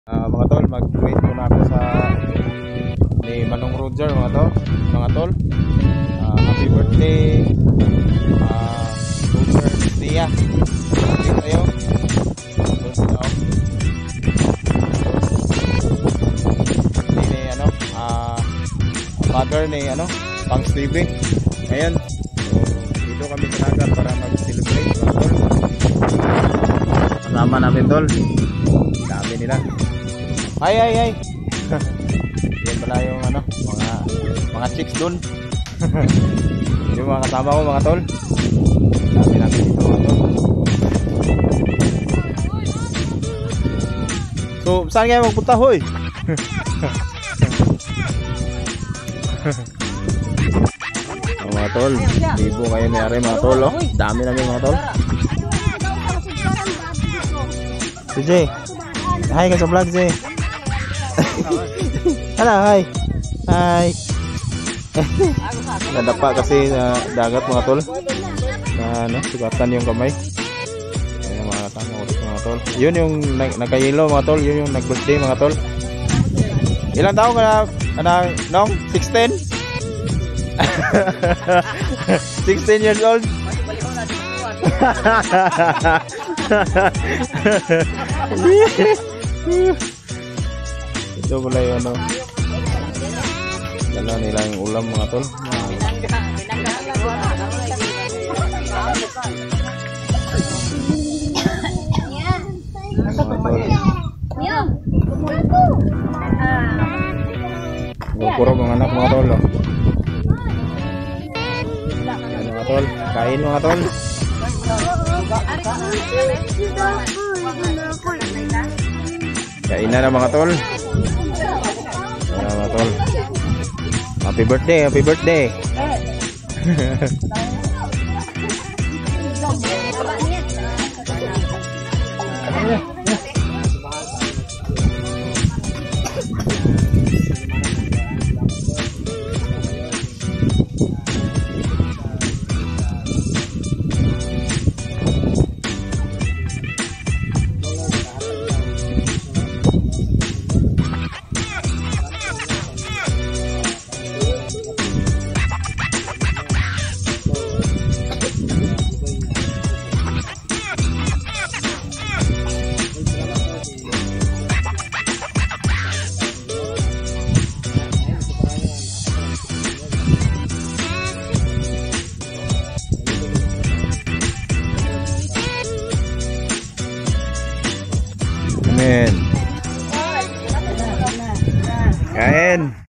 Mga tol, mag-greet muna ako sa ni Manong Roger mga tol. Happy birthday Roger Tia. Happy tayo. Ni father ni Pang Stevie. Ngayon, dito kami sa Naga para mag-celebrate mga tol. Kasama namin tol. Dami nila. Ay. Yan pala yung mga chicks dun. Yung mga kasama ko mga tol. Dami namin dito mga tol. So, saan kayo magpunta hoy? Mga tol, libo kayo mayari mga tol oh. Dami namin mga tol. Si Jay, hi ka sa vlog Jay. Hello, hi. Nadapa kasi sa dagat mga tol. Sugatan yung kamay. Ayun mga tama ko mga tol. Yun yung nagkayelo mga tol, yun yung nag-birthday mga tol. Ilang taon ka na nong? 16? 16 years old. Ito pala yung dala nila yung ulam mga tol. Kurog ang anak mga tol. Mga tol, kain mga tol. Kain na mga tol. Mga tol. Happy birthday. Amen. Kain.